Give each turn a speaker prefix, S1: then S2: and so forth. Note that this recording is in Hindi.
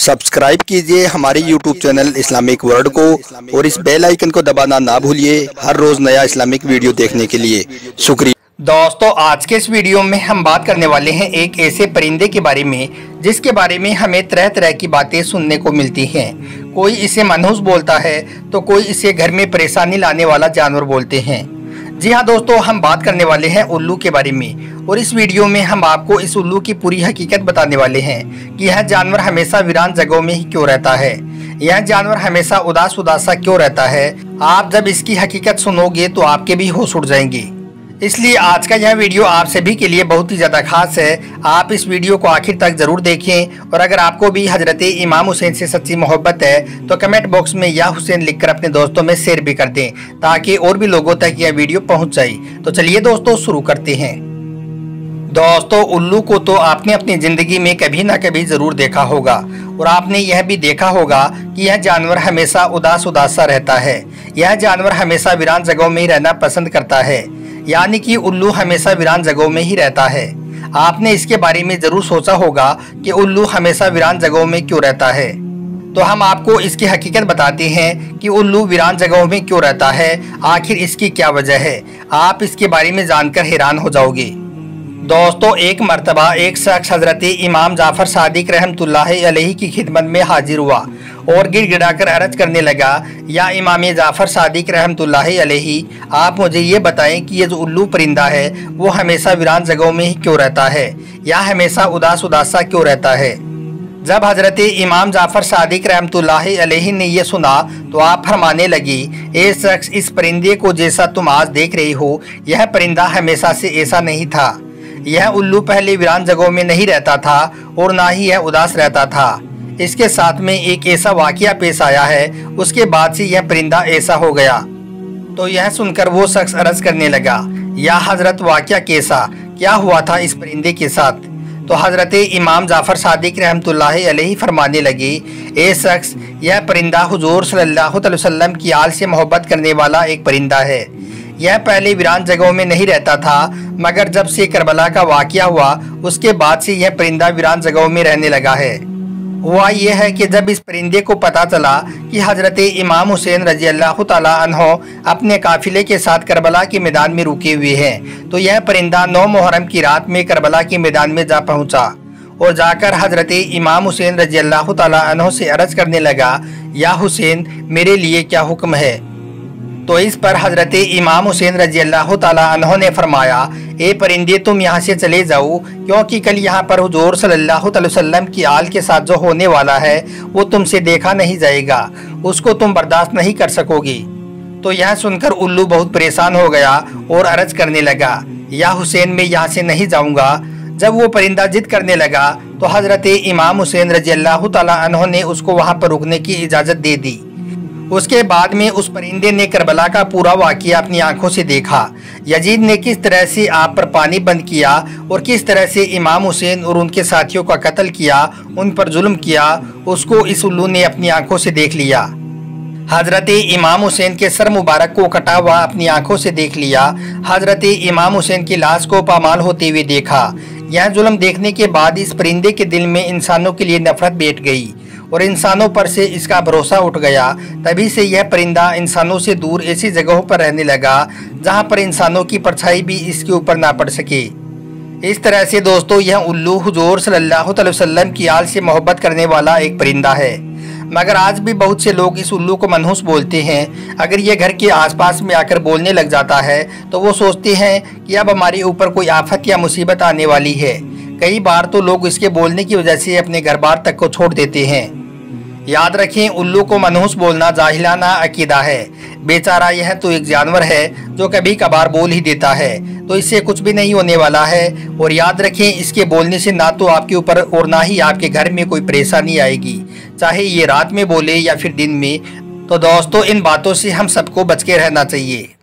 S1: सब्सक्राइब कीजिए हमारे YouTube चैनल इस्लामिक वर्ल्ड को और इस बेल आइकन को दबाना ना भूलिए हर रोज नया इस्लामिक वीडियो देखने के लिए। शुक्रिया
S2: दोस्तों, आज के इस वीडियो में हम बात करने वाले हैं एक ऐसे परिंदे के बारे में जिसके बारे में हमें तरह तरह की बातें सुनने को मिलती हैं। कोई इसे मनहूस बोलता है तो कोई इसे घर में परेशानी लाने वाला जानवर बोलते हैं। जी हाँ दोस्तों, हम बात करने वाले हैं उल्लू के बारे में और इस वीडियो में हम आपको इस उल्लू की पूरी हकीकत बताने वाले हैं कि यह जानवर हमेशा वीरान जगहों में ही क्यों रहता है, यह जानवर हमेशा उदास सा क्यों रहता है। आप जब इसकी हकीकत सुनोगे तो आपके भी होश उड़ जाएंगे। इसलिए आज का यह वीडियो आप सभी के लिए बहुत ही ज़्यादा खास है। आप इस वीडियो को आखिर तक ज़रूर देखें और अगर आपको भी हजरत इमाम हुसैन से सच्ची मोहब्बत है तो कमेंट बॉक्स में या हुसैन लिखकर अपने दोस्तों में शेयर भी कर दें ताकि और भी लोगों तक यह वीडियो पहुंच जाए। तो चलिए दोस्तों शुरू करते हैं। दोस्तों, उल्लू को तो आपने अपनी ज़िंदगी में कभी ना कभी ज़रूर देखा होगा और आपने यह भी देखा होगा कि यह जानवर हमेशा उदास सा रहता है। यह जानवर हमेशा वीरान जगहों में ही रहना पसंद करता है, यानी कि उल्लू हमेशा वीरान जगहों में ही रहता है। आपने इसके बारे में ज़रूर सोचा होगा कि उल्लू हमेशा वीरान जगहों में क्यों रहता है। तो हम आपको इसकी हकीकत बताते हैं कि उल्लू वीरान जगहों में क्यों रहता है, आखिर इसकी क्या वजह है। आप इसके बारे में जानकर हैरान हो जाओगे। दोस्तों, एक मर्तबा एक शख्स हजरत इमाम जाफ़र सादिक रहमतुल्लाहि अलैहि की खिदमत में हाजिर हुआ और गिड़गिड़ाकर अर्ज करने लगा, या इमाम जाफ़र सादिक रहमतुल्लाहि अलैहि, आप मुझे ये बताएं कि ये जो उल्लू परिंदा है वो हमेशा वीरान जगहों में ही क्यों रहता है या हमेशा उदास सा क्यों रहता है। जब हजरत इमाम जाफ़र सादिक रहमतुल्लाहि अलैहि ने यह सुना तो आप फरमाने लगी, ए शख्स, इस परिंदे को जैसा तुम आज देख रही हो यह परिंदा हमेशा से ऐसा नहीं था। यह उल्लू पहले वीरान जगहों में नहीं रहता था और ना ही यह उदास रहता था। इसके साथ में एक ऐसा वाकया पेश आया है, उसके बाद से यह परिंदा ऐसा हो गया। तो यह सुनकर वो शख्स अर्ज करने लगा, या हजरत वाकया कैसा, क्या हुआ था इस परिंदे के साथ। तो हजरत इमाम जाफ़र सादिक रहमतुल्लाहि अलैहि फरमाने लगी, ए शख्स, यह परिंदा हुजूर सल्लल्लाहु अलैहि वसल्लम की आल से मोहब्बत करने वाला एक परिंदा है। यह पहले वीरान जगहों में नहीं रहता था, मगर जब से करबला का वाकया हुआ उसके बाद से यह परिंदा वीरान जगहों में रहने लगा है। हुआ यह है कि जब इस परिंदे को पता चला कि हजरत इमाम हुसैन रजी अल्लाह तआला अन्हो अपने काफिले के साथ करबला के मैदान में रुके हुए हैं, तो यह परिंदा 9 मुहर्रम की रात में करबला के मैदान में जा पहुंचा और जाकर हजरत इमाम हुसैन रजी अल्लाह तआला अन्हो से अर्ज करने लगा, या हुसैन, मेरे लिए क्या हुक्म है। तो इस पर हजरत इमाम हुसैन रजी अल्लाह तआला अन्हो ने फरमाया, ए परिंदे, तुम यहाँ से चले जाओ, क्योंकि कल यहाँ पर हुजूर सल्लल्लाहु अलैहि वसल्लम की आल के साथ जो होने वाला है वो तुमसे देखा नहीं जाएगा, उसको तुम बर्दाश्त नहीं कर सकोगी। तो यह सुनकर उल्लू बहुत परेशान हो गया और अर्ज करने लगा, या हुसैन, मैं यहाँ से नहीं जाऊँगा। जब वो परिंदा जिद करने लगा तो हजरत इमाम हुसैन रजी अल्लाह तआला अन्हो ने उसको वहाँ पर रुकने की इजाज़त दे दी। उसके बाद में उस परिंदे ने करबला का पूरा वाक़या अपनी आंखों से देखा। यजीद ने किस तरह से आप पर पानी बंद किया और किस तरह से इमाम हुसैन और उनके साथियों का कत्ल किया, उन पर जुल्म किया, उसको इस उल्लू ने अपनी आंखों से देख लिया। हजरत इमाम हुसैन के सर मुबारक को कटा हुआ अपनी आंखों से देख लिया। हजरत इमाम हुसैन की लाश को पामाल होते हुए देखा। यह जुल्म देखने के बाद इस परिंदे के दिल में इंसानों के लिए नफरत बैठ गई और इंसानों पर से इसका भरोसा उठ गया। तभी से यह परिंदा इंसानों से दूर ऐसी जगहों पर रहने लगा जहां पर इंसानों की परछाई भी इसके ऊपर ना पड़ सके। इस तरह से दोस्तों, यह उल्लू हुजूर सल्लल्लाहु अलैहि वसल्लम की आल से मोहब्बत करने वाला एक परिंदा है। मगर आज भी बहुत से लोग इस उल्लू को मनहूस बोलते हैं। अगर ये घर के आसपास में आकर बोलने लग जाता है तो वो सोचते हैं कि अब हमारे ऊपर कोई आफत या मुसीबत आने वाली है। कई बार तो लोग इसके बोलने की वजह से अपने घर बार तक को छोड़ देते हैं। याद रखें, उल्लू को मनहूस बोलना जाहिलाना अकीदा है। बेचारा यह तो एक जानवर है जो कभी कभार बोल ही देता है, तो इससे कुछ भी नहीं होने वाला है। और याद रखें, इसके बोलने से ना तो आपके ऊपर और ना ही आपके घर में कोई परेशानी आएगी, चाहे ये रात में बोले या फिर दिन में। तो दोस्तों, इन बातों से हम सबको बच के रहना चाहिए।